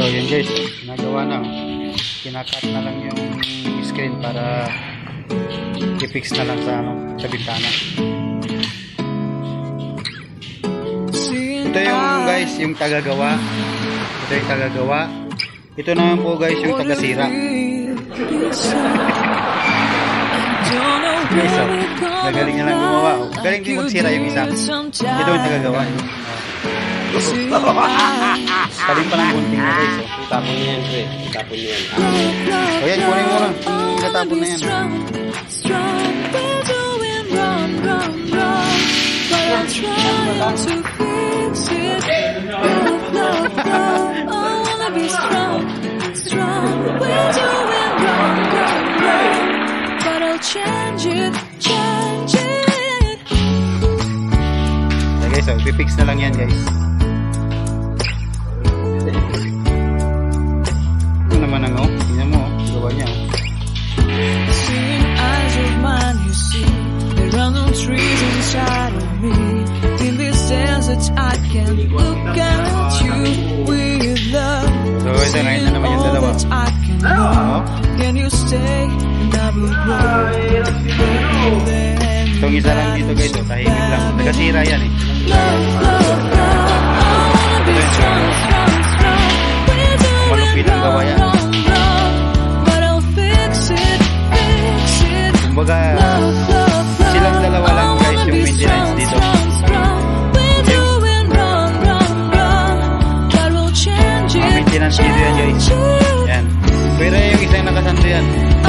So yun guys, nagawa na. Kinakat na lang yung screen para i-fix na lang sa sa bintana. Ito yung guys, yung tagagawa. Ito yung tagagawa. Ito naman po guys yung tagasira. Okay, so nagaling niya lang gumawa. Galing din magsira yung isa. Ito yung tagagawa. Kaling pa ng bunting na guys. Itapon niya yan, pre. Itapon niya yan. O yan, kunin mo lang. Itatapon na yan. Okay guys, so ipifix na lang yan guys. Ito naman ang tingnan mo, gawa niya. Seeing eyes of mine, you see, there are no trees inside of me. In this desert, I can look at you with love. So ito na naman yung dalawa. Can you stay? And I will grow. Itong isa lang dito guys, tahimik lang. Nagasira yan eh. Malupit ang gawa yan. Kumbaga, silang dalawa lang guys yung maintenance dito. Maintenance dito yan guys. Yan. Pero yung isang nakasanto yan.